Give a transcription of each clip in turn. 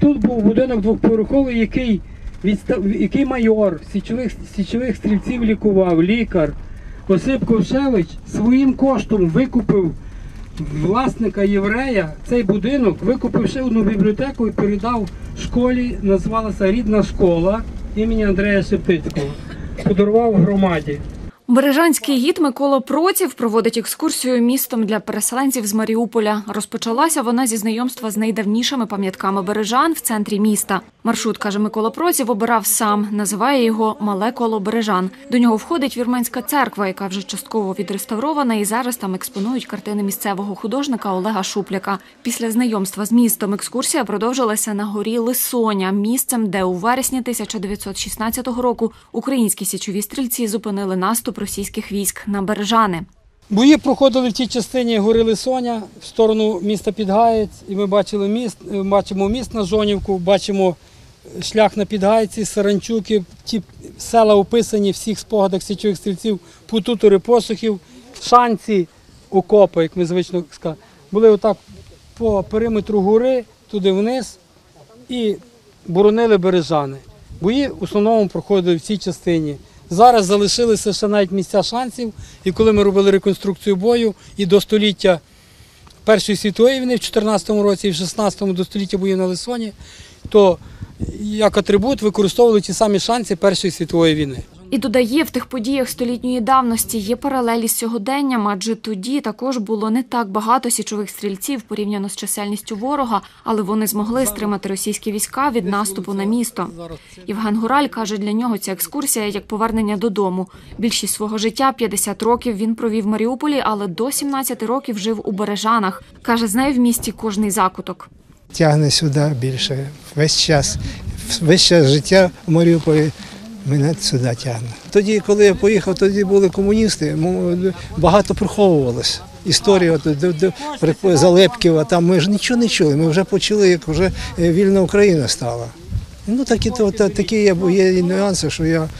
тут був будинок двохповерховий, який майор січових стрільців лікував, лікар. Осип Ковшевич своїм коштом викупив власника єврея, цей будинок, викупив ще одну бібліотеку і передав школі, називалася «Рідна школа» імені Андрея Шептицького. Подарував громаді. Бережанський гід Микола Проців проводить екскурсію містом для переселенців з Маріуполя. Розпочалася вона зі знайомства з найдавнішими пам'ятками бережан в центрі міста. Маршрут, каже Микола Проців, обирав сам. Називає його «Мале коло бережан». До нього входить вірменська церква, яка вже частково відреставрована, і зараз там експонують картини місцевого художника Олега Шупляка. Після знайомства з містом екскурсія продовжилася на горі Лисоня, місцем, де у вересні 1916 року українські січові стрільці зупинили наступ російських військ на Бережани. Бої проходили в тій частині гори Лисоня в сторону міста Підгаєць, і ми бачимо міст на Жонівку, бачимо шлях на Підгайці, Саранчуки, ті села описані в всіх спогадах січових стрільців, Путутори, Посухів, Шанці, окопи, як ми звично сказали. Були отак по периметру гори, туди вниз і боронили Бережани. Бої в основному проходили в цій частині. Зараз залишилися ще навіть місця шансів, і коли ми робили реконструкцію бою і до століття Першої світової війни в 14-му році і в 16-му до століття боїв на Лисоні, то як атрибут використовували ті самі шанси Першої світової війни. І додає, в тих подіях столітньої давності є паралелі з сьогоденням, адже тоді також було не так багато січових стрільців порівняно з чисельністю ворога, але вони змогли стримати російські війська від наступу на місто. Євген Гураль каже, для нього ця екскурсія як повернення додому. Більшість свого життя, 50 років, він провів в Маріуполі, але до 17 років жив у Бережанах. Каже, знає в місті кожний закуток. Тягне сюди більше. Весь час життя в Маріуполі мене сюди тягне. Тоді, коли я поїхав, тоді були комуністи, багато приховувалося. Історія Залепків, там ми ж нічого не чули, ми вже почули, як вже вільна Україна стала. Ну, такі є нюанси, що я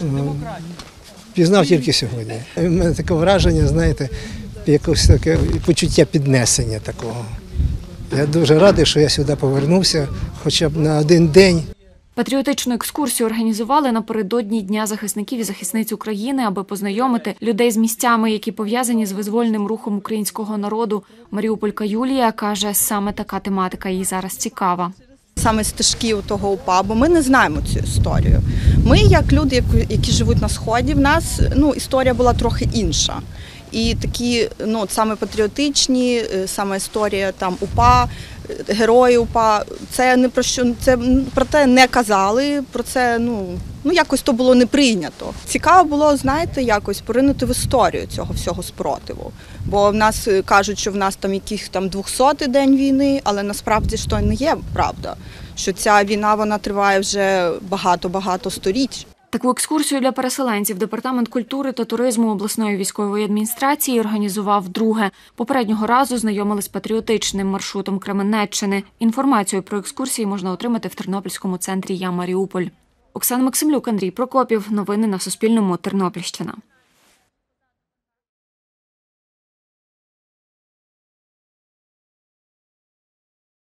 пізнав тільки сьогодні. У мене таке враження, знаєте, якось таке почуття піднесення такого. Я дуже радий, що я сюди повернувся, хоча б на один день. Патріотичну екскурсію організували напередодні Дня захисників і захисниць України, аби познайомити людей з місцями, які пов'язані з визвольним рухом українського народу. Маріуполька Юлія каже, саме така тематика їй зараз цікава. Саме стежки того УПА, бо ми не знаємо цю історію. Ми, як люди, які живуть на Сході, в нас історія була трохи інша. І такі, саме патріотичні, саме історія там УПА, герої УПА, це не про що, це про те не казали, про це, якось то було не прийнято. Цікаво було, знаєте, якось поринути в історію цього всього спротиву. Бо в нас кажуть, що в нас там якийсь 200-й день війни, але насправді ж то не є правда, що ця війна, вона триває вже багато-багато століть. Таку екскурсію для переселенців Департамент культури та туризму обласної військової адміністрації організував вдруге. Попереднього разу знайомили з патріотичним маршрутом Кременеччини. Інформацію про екскурсії можна отримати в Тернопільському центрі «Я Маріуполь». Оксана Максимлюк, Андрій Прокопів. Новини на Суспільному. Тернопільщина.